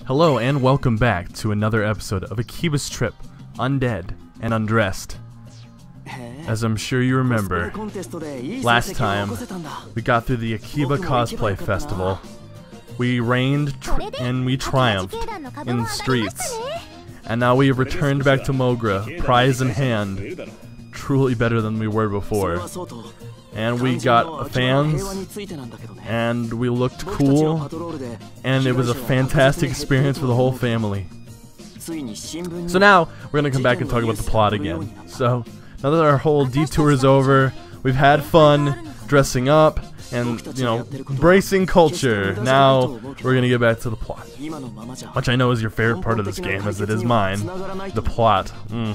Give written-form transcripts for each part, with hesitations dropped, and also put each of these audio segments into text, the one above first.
Hello and welcome back to another episode of Akiba's trip, Undead and Undressed. As I'm sure you remember, last time we got through the Akiba cosplay festival. We reigned and we triumphed in the streets. And now we have returned back to Mogra, prize in hand, truly better than we were before. And we got fans, and we looked cool, and it was a fantastic experience for the whole family. So now, we're gonna come back and talk about the plot again. So, now that our whole detour is over, we've had fun, dressing up, and, you know, embracing culture. Now, we're gonna get back to the plot. Which I know is your favorite part of this game, as it is mine. The plot.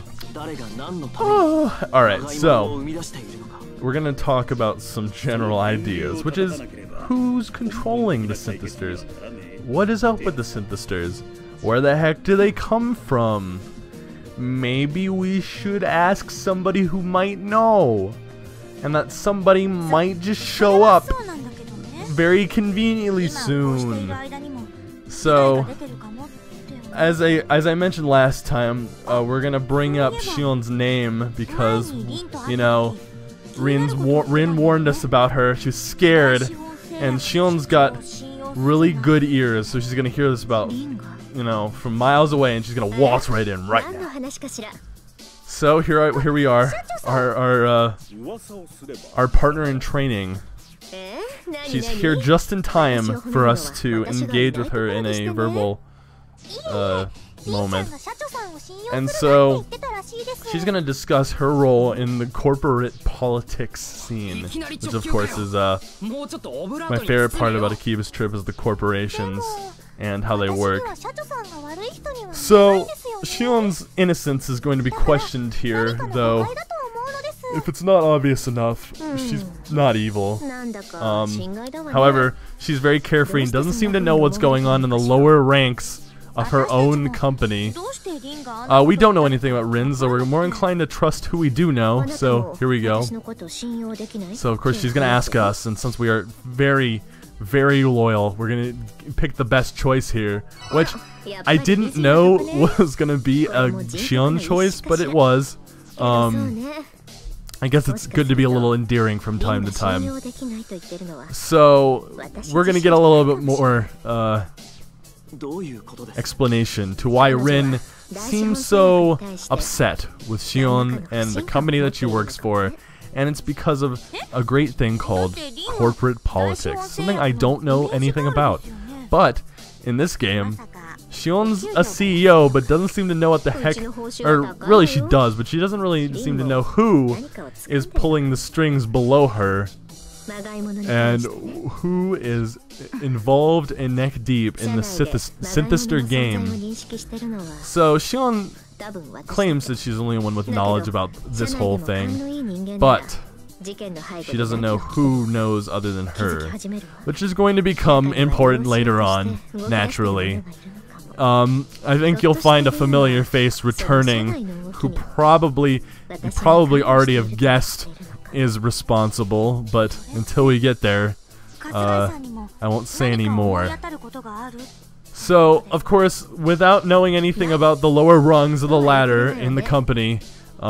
Oh, alright, so we're gonna talk about some general ideas, which is who's controlling the synthesters? What is up with the synthesters? Where the heck do they come from? Maybe we should ask somebody who might know. And that somebody might just show up very conveniently soon. So, as I mentioned last time, we're gonna bring up Shion's name because, you know, Rin warned us about her. She was scared, and Shion's got really good ears, so she's gonna hear this about, you know, from miles away, and she's gonna waltz right in right now. So here we are, our partner in training. She's here just in time for us to engage with her in a verbal moment. And so she's gonna discuss her role in the corporate politics scene, which of course is my favorite part about Akiba's trip is the corporations and how they work. So Shion's innocence is going to be questioned here, though if it's not obvious enough, she's not evil. However, she's very carefree and doesn't seem to know what's going on in the lower ranks of her own company. We don't know anything about Rin, so we're more inclined to trust who we do know, so here we go. So of course she's gonna ask us, and since we are very, very loyal, we're gonna pick the best choice here, which I didn't know was gonna be a Shion choice, but it was. I guess it's good to be a little endearing from time to time. So we're gonna get a little bit more explanation to why Rin seems so upset with Shion and the company that she works for, and it's because of a great thing called corporate politics, something I don't know anything about. But in this game, Shion's a CEO, but doesn't seem to know what the heck, or really she does, but she doesn't really seem to know who is pulling the strings below her, and who is involved and neck deep in the synthester game. So Shion claims that she's the only one with knowledge about this whole thing, but she doesn't know who knows other than her, which is going to become important later on, naturally. I think you'll find a familiar face returning who you probably already have guessed is responsible, but until we get there, I won't say any more. So, of course, without knowing anything about the lower rungs of the ladder in the company,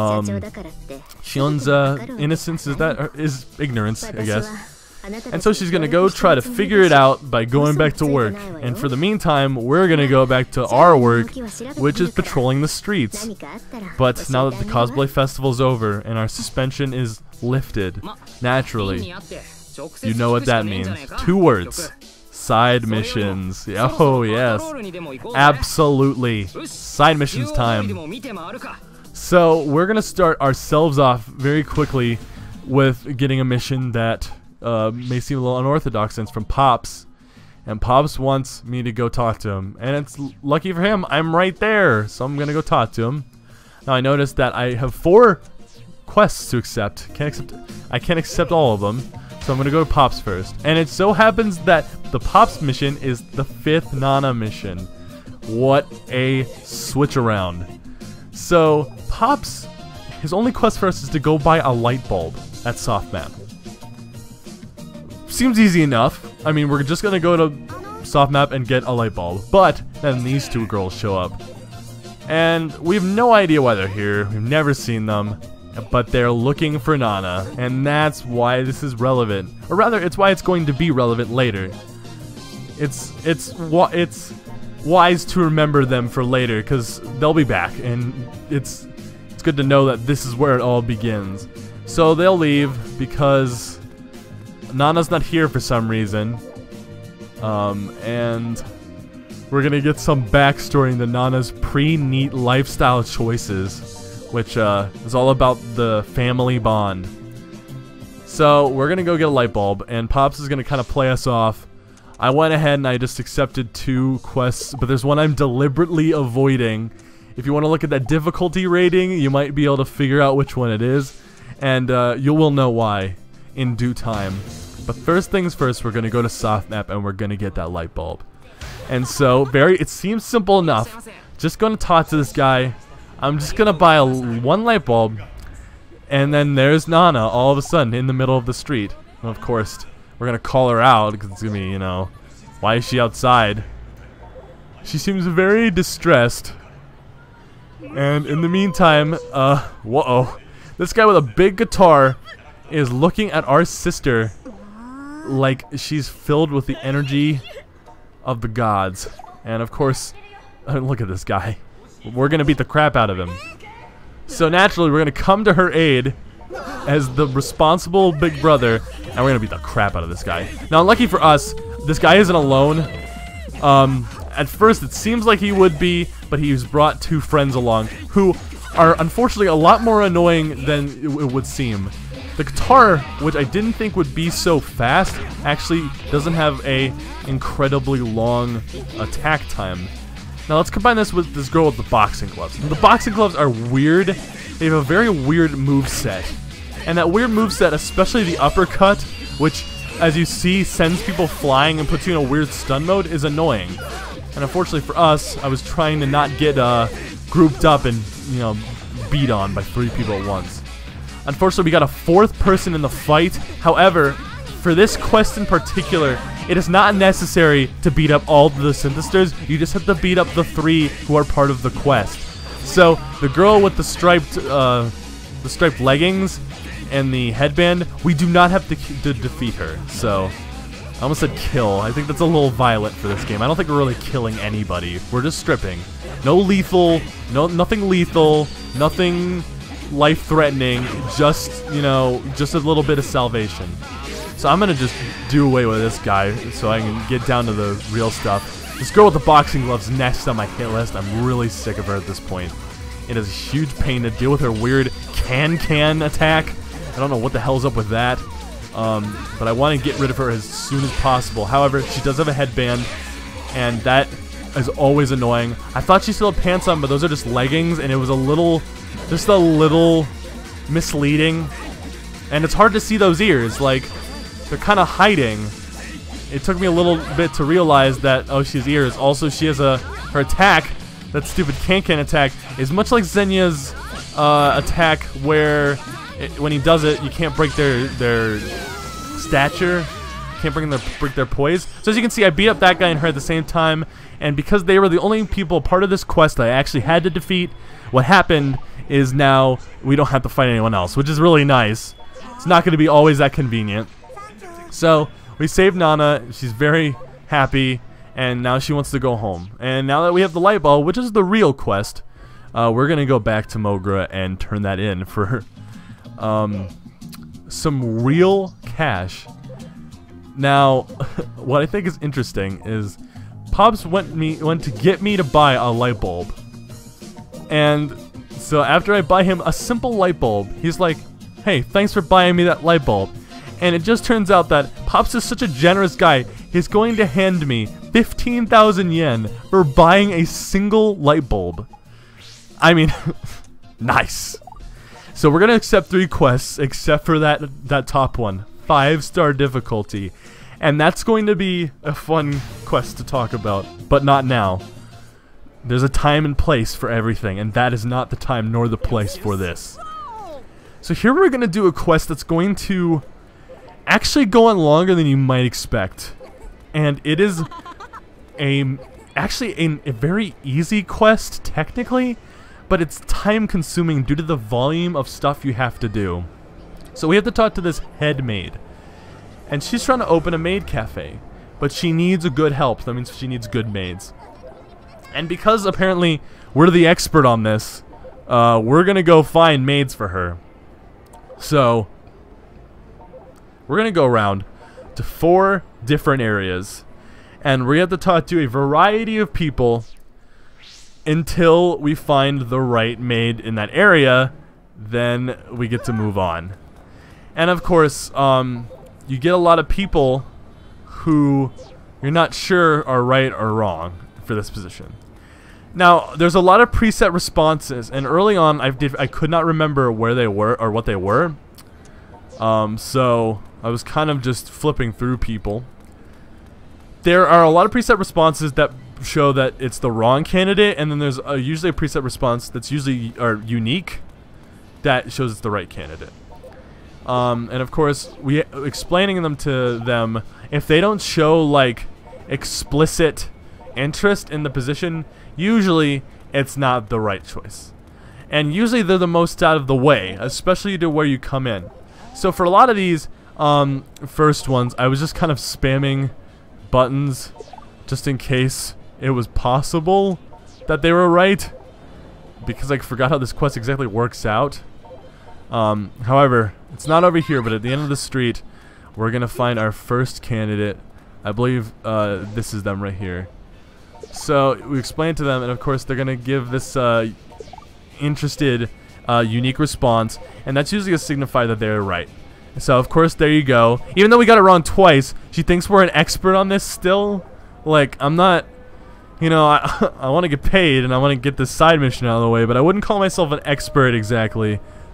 Shion's innocence is ignorance, I guess. And so she's gonna go try to figure it out by going back to work. And for the meantime, we're gonna go back to our work, which is patrolling the streets. But now that the cosplay festival's over and our suspension is lifted, naturally, you know what that means. 2 words. Side missions. Oh yes. Absolutely. Side missions time. So we're gonna start ourselves off very quickly with getting a mission that may seem a little unorthodox, since from Pops, and Pops wants me to go talk to him, and it's lucky for him I'm right there, so I'm gonna go talk to him. Now I noticed that I have 4 quests to accept. I can't accept all of them, so I'm gonna go to Pops first, and it so happens that the Pops mission is the 5th Nana mission. What a switch around. So Pops, his only quest for us is to go buy a light bulb at Soft Map. Seems easy enough. I mean, we're just gonna go to soft map and get a light bulb. But then these two girls show up. And we have no idea why they're here. We've never seen them. But they're looking for Nana. And that's why this is relevant. Or rather, it's why it's going to be relevant later. It's wise to remember them for later, because they'll be back. And it's good to know that this is where it all begins. So they'll leave because Nana's not here for some reason. And we're gonna get some backstory into Nana's pre-NEET lifestyle choices, which is all about the family bond. So we're gonna go get a light bulb, and Pops is gonna kind of play us off. I went ahead and I just accepted 2 quests, but there's one I'm deliberately avoiding. If you want to look at that difficulty rating, you might be able to figure out which one it is, and you will know why in due time. But first things first, we're gonna go to soft map and we're gonna get that light bulb. And so, it seems simple enough. Just gonna talk to this guy. I'm just gonna buy one light bulb, and then there's Nana all of a sudden in the middle of the street. And of course, we're gonna call her out because it's gonna be, you know, why is she outside? She seems very distressed. And in the meantime, whoa, this guy with a big guitar is looking at our sister like she's filled with the energy of the gods. And of course, look at this guy. We're gonna beat the crap out of him. So naturally, we're gonna come to her aid as the responsible big brother, and we're gonna beat the crap out of this guy. Now, lucky for us, this guy isn't alone. At first, it seems like he would be, but he's brought 2 friends along who are unfortunately a lot more annoying than it would seem. The guitar, which I didn't think would be so fast, actually doesn't have a incredibly long attack time. Now let's combine this with this girl with the boxing gloves. The boxing gloves are weird. They have a very weird moveset. And that weird moveset, especially the uppercut, which, as you see, sends people flying and puts you in a weird stun mode, is annoying. And unfortunately for us, I was trying to not get grouped up and, you know, beat on by 3 people at once. Unfortunately, we got a 4th person in the fight. However, for this quest in particular, it is not necessary to beat up all the synthesizers. You just have to beat up the 3 who are part of the quest. So the girl with the striped leggings and the headband, we do not have to defeat her. So I almost said kill. I think that's a little violent for this game. I don't think we're really killing anybody. We're just stripping. No lethal, nothing lethal, nothing life-threatening, just, you know, just a little bit of salvation. So I'm gonna just do away with this guy so I can get down to the real stuff. This girl with the boxing gloves next on my hit list. I'm really sick of her at this point. It is a huge pain to deal with her weird can attack. I don't know what the hell's up with that. But I want to get rid of her as soon as possible. However, she does have a headband, and that is always annoying. I thought she still had pants on, but those are just leggings, and it was just a little misleading. And it's hard to see those ears, like, they're kind of hiding. It took me a little bit to realize that, oh, she has ears. Also, she has her attack, that stupid can attack, is much like Zenya's attack, where when he does it, you can't break their stature, can't break their poise. So as you can see, I beat up that guy and her at the same time, and because they were the only people part of this quest that I actually had to defeat, what happened is now we don't have to fight anyone else, which is really nice. It's not going to be always that convenient. So we saved Nana, she's very happy, and now she wants to go home. And now that we have the light bulb, which is the real quest, we're going to go back to Mogra and turn that in for some real cash. Now, what I think is interesting is Pops went to get me to buy a light bulb. And so after I buy him a simple light bulb, he's like, hey, thanks for buying me that light bulb. And it just turns out that Pops is such a generous guy, he's going to hand me 15,000 yen for buying a single light bulb. I mean, nice. So we're going to accept 3 quests, except for that top one, 5-star difficulty. And that's going to be a fun quest to talk about, but not now. There's a time and place for everything, and that is not the time nor the place for this. So here we're going to do a quest that's going to actually go on longer than you might expect. And it is actually a very easy quest technically, but it's time consuming due to the volume of stuff you have to do. So we have to talk to this head maid, and she's trying to open a maid cafe, but she needs a good help. That means she needs good maids. And because apparently we're the expert on this, we're gonna go find maids for her. So we're gonna go around to 4 different areas, and we have to talk to a variety of people until we find the right maid in that area. Then we get to move on. And of course, you get a lot of people who you're not sure are right or wrong for this position. Now, there's a lot of preset responses, and early on I could not remember where they were or what they were. So I was kind of just flipping through people. There are a lot of preset responses that show that it's the wrong candidate, and then there's usually a preset response that's usually unique that shows it's the right candidate. And of course, we explaining them to them, if they don't show like explicit interest in the position, usually it's not the right choice. And usually they're the most out of the way, especially to where you come in. So for a lot of these first ones, I was just kind of spamming buttons just in case it was possible that they were right, because I forgot how this quest exactly works out. However, it's not over here, but at the end of the street we're gonna find our first candidate. I believe this is them right here. So we explain to them, and of course they're gonna give this interested unique response, and that's usually a signify that they're right. So of course, there you go. Even though we got it wrong twice, she thinks we're an expert on this still. Like, I'm not, you know, I want to get paid and I want to get this side mission out of the way, but I wouldn't call myself an expert exactly.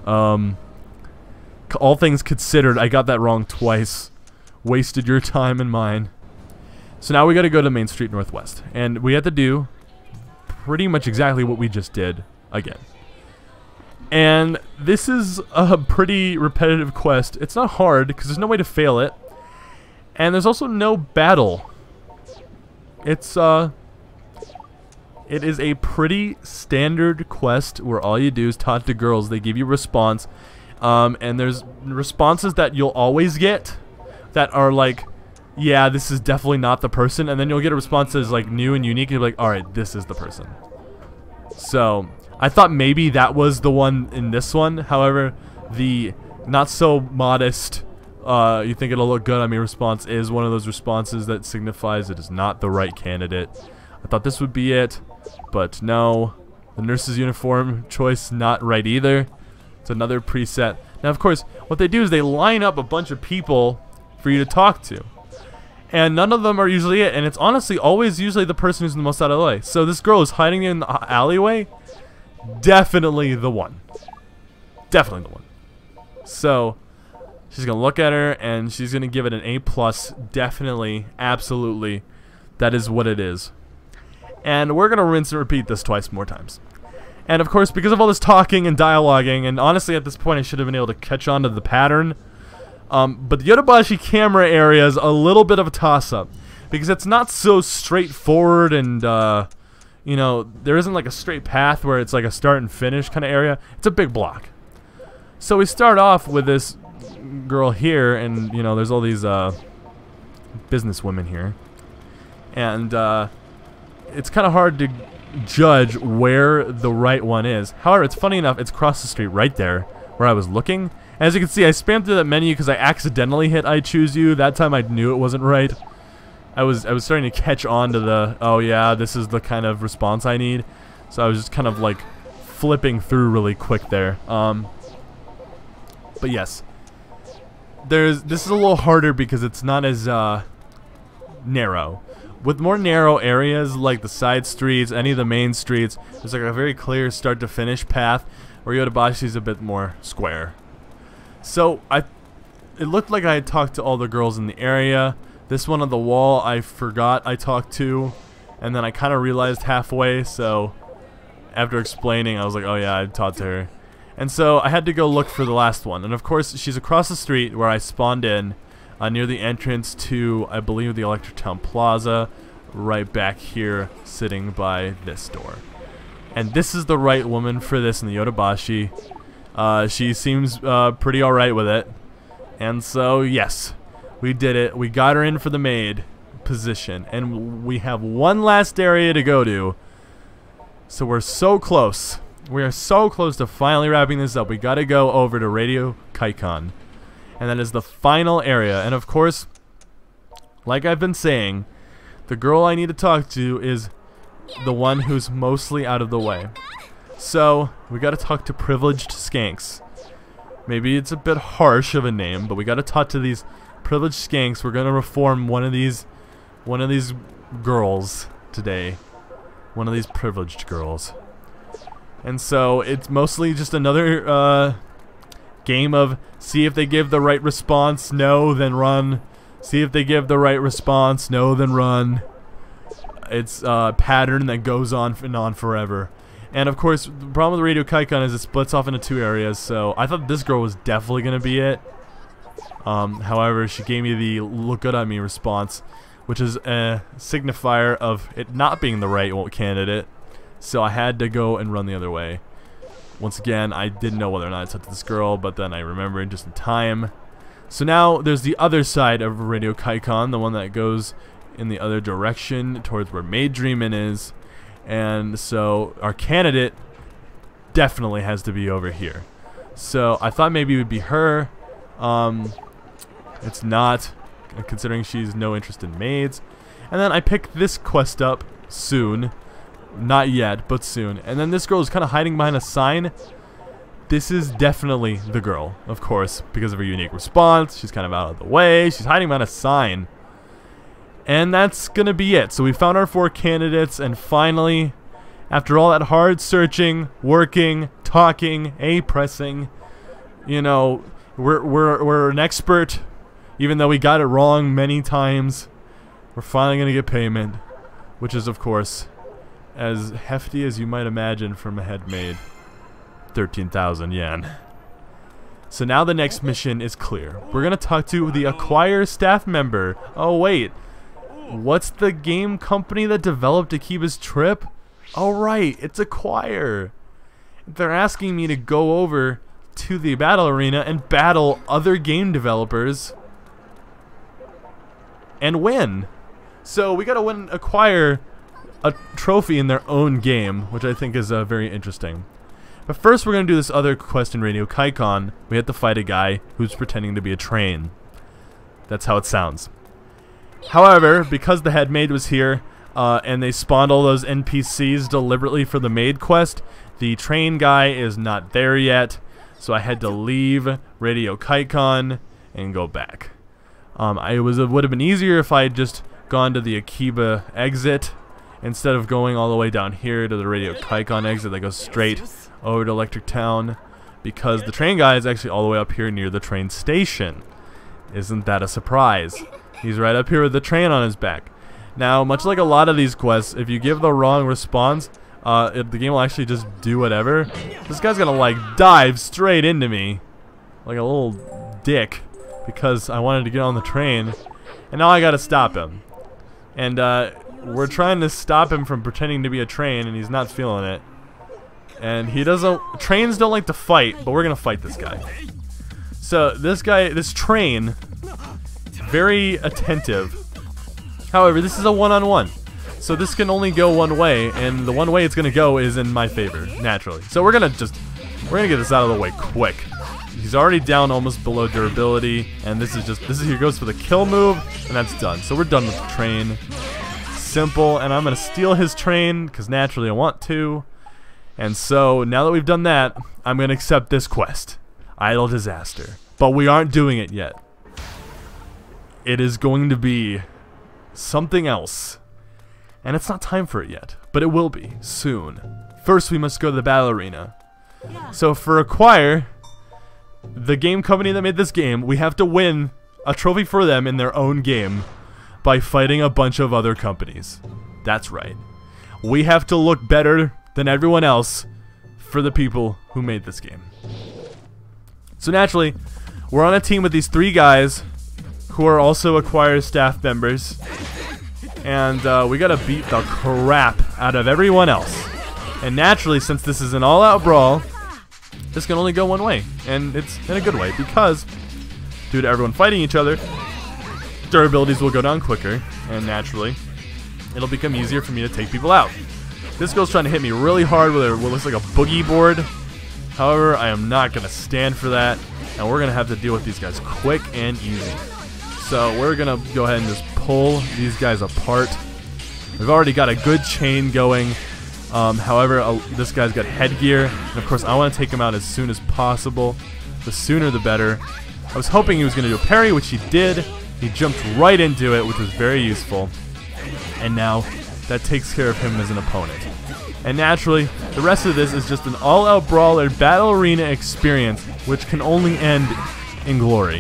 All things considered, I got that wrong twice. Wasted your time and mine. So now we got to go to Main Street Northwest, and we have to do pretty much exactly what we just did again. And this is a pretty repetitive quest. It's not hard because there's no way to fail it, and there's also no battle. It is a pretty standard quest where all you do is talk to girls. They give you a response, and there's responses that you'll always get that are like, yeah, this is definitely not the person, and then you'll get a response that is like new and unique, and you'll be like, alright, this is the person. So I thought maybe that was the one in this one. However, the not so modest, you think it'll look good on me response is one of those responses that signifies it is not the right candidate. I thought this would be it, but no. The nurse's uniform choice not right either. It's another preset. Now, of course, what they do is they line up a bunch of people for you to talk to, and none of them are usually it, and it's honestly always usually the person who's the most out of the way. So this girl is hiding in the alleyway. Definitely the one. Definitely the one. So she's gonna look at her and she's gonna give it an A+. Definitely, absolutely, that is what it is. And we're gonna rinse and repeat this twice more times. And of course, because of all this talking and dialoguing, and honestly at this point I should have been able to catch on to the pattern, but the Yodobashi camera area is a little bit of a toss-up, because it's not so straightforward, and you know, there isn't like a straight path where it's like a start and finish kind of area. It's a big block. So we start off with this girl here, and you know, there's all these business women here, and it's kind of hard to judge where the right one is. However, it's funny enough, it's across the street right there where I was looking. As you can see, I spammed through that menu because I accidentally hit I choose you. That time I knew it wasn't right. I was starting to catch on to the, oh yeah, this is the kind of response I need. So I was just kind of like flipping through really quick there. But yes, this is a little harder because it's not as narrow. With more narrow areas like the side streets, any of the main streets, there's like a very clear start to finish path, where Yodobashi's a bit more square. So it looked like I had talked to all the girls in the area. This one on the wall I forgot I talked to, and then I kind of realized halfway, so after explaining I was like, oh yeah, I talked to her. And so I had to go look for the last one, and of course she's across the street where I spawned in, near the entrance to, I believe, the Electrotown Plaza, right back here sitting by this door. And this is the right woman for this in the Yodobashi. She seems pretty alright with it. And so, yes, we did it. We got her in for the maid position. And we have one last area to go to. So we're so close. We are so close to finally wrapping this up. We gotta go over to Radio Kaikon. And that is the final area. And of course, like I've been saying, the girl I need to talk to is the one who's mostly out of the way. So, we gotta talk to privileged skanks. Maybe it's a bit harsh of a name, but we gotta talk to these privileged skanks. We're gonna reform one of these girls today. One of these privileged girls. And so, it's mostly just another game of see if they give the right response, no, then run. See if they give the right response, no, then run. It's a pattern that goes on and on forever. And of course, the problem with Radio Kaikon is it splits off into 2 areas, so I thought this girl was definitely going to be it. However, she gave me the look good on me response, which is a signifier of it not being the right candidate. So I had to go and run the other way. Once again, I didn't know whether or not I took this girl, but then I remembered just in time. So now there's the other side of Radio Kaikon, the one that goes in the other direction towards where Maid Dreamin' is. And so our candidate definitely has to be over here. So I thought maybe it would be her. It's not, considering she's no interest in maids. And then I picked this quest up soon. Not yet, but soon. And then this girl is kind of hiding behind a sign. This is definitely the girl, of course, because of her unique response. She's kind of out of the way. She's hiding behind a sign. And that's gonna be it. So we found our 4 candidates, and finally, after all that hard searching, working, talking, pressing, you know, we're an expert, even though we got it wrong many times. We're finally gonna get payment, which is, of course, as hefty as you might imagine from a head maid. 13,000 yen. So now the next mission is clear. We're gonna talk to the Acquire staff member. Oh wait, what's the game company that developed Akiba's trip? Oh right, it's Acquire. They're asking me to go over to the battle arena and battle other game developers and win. So we gotta acquire a trophy in their own game, which I think is very interesting. But first we're going to do this other quest in Radio Kaikon. We have to fight a guy who's pretending to be a train. That's how it sounds. However, because the head maid was here, and they spawned all those NPCs deliberately for the maid quest, the train guy is not there yet, so I had to leave Radio Kaikon and go back. It would have been easier if I had just gone to the Akiba exit, instead of going all the way down here to the Radio Kaikon exit that goes straight over to Electric Town, because the train guy is actually all the way up here near the train station. Isn't that a surprise? He's right up here with the train on his back. Now, much like a lot of these quests, if you give the wrong response, the game will actually just do whatever. This guy's gonna like dive straight into me like a little dick because I wanted to get on the train, and now I gotta stop him. And we're trying to stop him from pretending to be a train, and he's not feeling it. And he doesn't. Trains don't like to fight, but we're gonna fight this guy. So this guy, this train, very attentive. However, this is a one-on-one, so this can only go one way, and the one way it's gonna go is in my favor, naturally. So we're gonna get this out of the way quick. He's already down almost below durability, and here goes for the kill move, and that's done. So we're done with the train. Simple, and I'm gonna steal his train because naturally I want to. And so now that we've done that, I'm gonna accept this quest, Idle Disaster. But we aren't doing it yet. It is going to be something else, and it's not time for it yet, but it will be soon. First, we must go to the battle arena. So for Acquire, the game company that made this game, we have to win a trophy for them in their own game by fighting a bunch of other companies. That's right. We have to look better than everyone else for the people who made this game. So naturally, we're on a team with these 3 guys who are also Acquire staff members. and we gotta beat the crap out of everyone else. And naturally, since this is an all-out brawl, this can only go one way, and it's in a good way, because due to everyone fighting each other, durabilities will go down quicker, and naturally, it'll become easier for me to take people out. This girl's trying to hit me really hard with what looks like a boogie board. However, I am not gonna stand for that, and we're gonna have to deal with these guys quick and easy. So we're gonna go ahead and just pull these guys apart. We've already got a good chain going. However, this guy's got headgear, and of course I want to take him out as soon as possible. The sooner the better. I was hoping he was going to do a parry, which he did. He jumped right into it, which was very useful. And now that takes care of him as an opponent. And naturally, the rest of this is just an all-out brawler battle arena experience, which can only end in glory.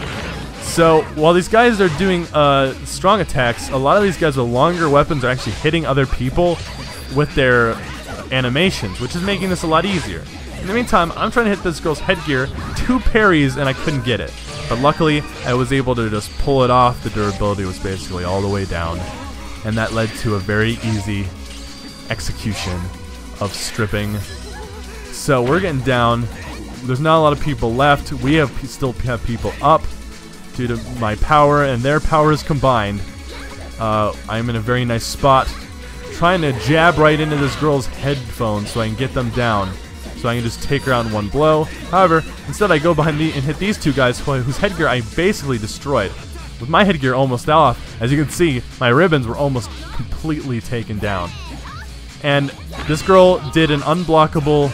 So while these guys are doing strong attacks, a lot of these guys with longer weapons are actually hitting other people with their animations, which is making this a lot easier. In the meantime, I'm trying to hit this girl's headgear, 2 parries, and I couldn't get it. But luckily, I was able to just pull it off. The durability was basically all the way down, and that led to a very easy execution of stripping. So we're getting down. There's not a lot of people left. We still have people up due to my power and their powers combined. I'm in a very nice spot, trying to jab right into this girl's headphones so I can get them down, so I can just take her out in one blow. However, instead I go behind me and hit these 2 guys whose headgear I basically destroyed. With my headgear almost off, as you can see, my ribbons were almost completely taken down. And this girl did an unblockable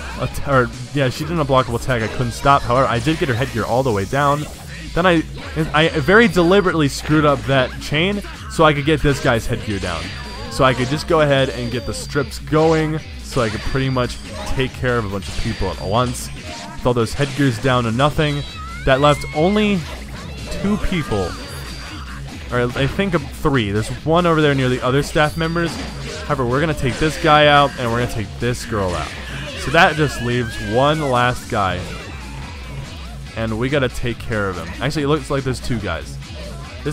she did an unblockable attack I couldn't stop. However, I did get her headgear all the way down. Then I very deliberately screwed up that chain so I could get this guy's headgear down. So I could just go ahead and get the strips going, so I could pretty much take care of a bunch of people at once. With all those headgears down to nothing, that left only 2 people. Or I think of 3. There's one over there near the other staff members. However, we're going to take this guy out, and we're going to take this girl out. So that just leaves one last guy. And we got to take care of him. Actually, it looks like there's 2 guys. This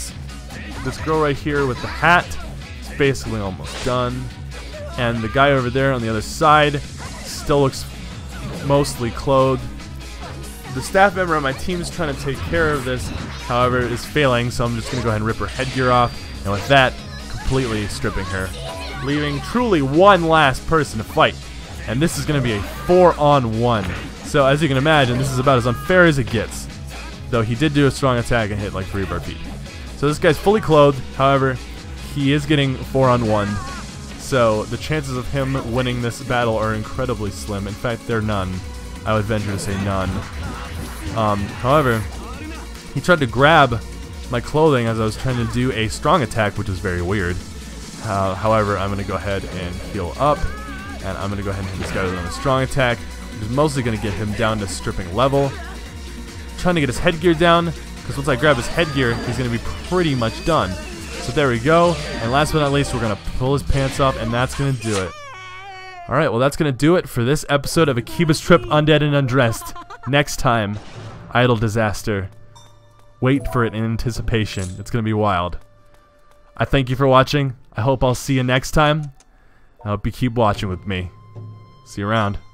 girl right here with the hat, basically almost done, and the guy over there on the other side still looks mostly clothed. The staff member on my team is trying to take care of this, however, is failing, so I'm just going to go ahead and rip her headgear off, and with that, completely stripping her, leaving truly one last person to fight. And this is going to be a 4-on-1. So as you can imagine, this is about as unfair as it gets, though he did do a strong attack and hit like 3 of our feet. So this guy's fully clothed, however, he is getting 4-on-1, so the chances of him winning this battle are incredibly slim. In fact, they're none. I would venture to say none. However, he tried to grab my clothing as I was trying to do a strong attack, which was very weird. However, I'm going to go ahead and heal up, and I'm going to go ahead and hit this guy with a strong attack, which is mostly going to get him down to stripping level. Trying to get his headgear down, because once I grab his headgear, he's going to be pretty much done. So there we go, and last but not least, we're going to pull his pants off, and that's going to do it. Alright, well that's going to do it for this episode of Akiba's Trip Undead and Undressed. Next time, Idle Disaster. Wait for it in anticipation. It's going to be wild. I thank you for watching. I hope I'll see you next time. I hope you keep watching with me. See you around.